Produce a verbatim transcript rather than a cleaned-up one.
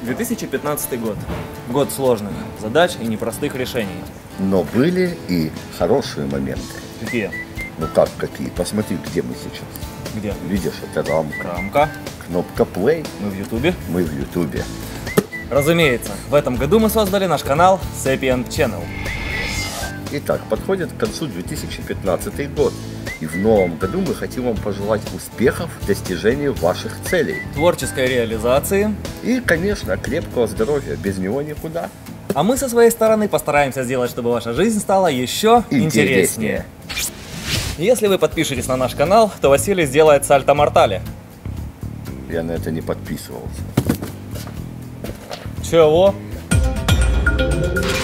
две тысячи пятнадцатый год. Год сложных задач и непростых решений. Но были и хорошие моменты. Какие? Ну как какие? Посмотри, где мы сейчас. Где? Видишь, это рамка. Рамка. Кнопка play. Мы в Ютубе. Мы в Ютубе. Разумеется, в этом году мы создали наш канал Sapient Channel. Итак, подходит к концу две тысячи пятнадцатый год. И в новом году мы хотим вам пожелать успехов в достижении ваших целей. Творческой реализации. И, конечно, крепкого здоровья. Без него никуда. А мы со своей стороны постараемся сделать, чтобы ваша жизнь стала еще интереснее. Интереснее. Если вы подпишетесь на наш канал, то Василий сделает сальто-мортале. Я на это не подписывался. Чего?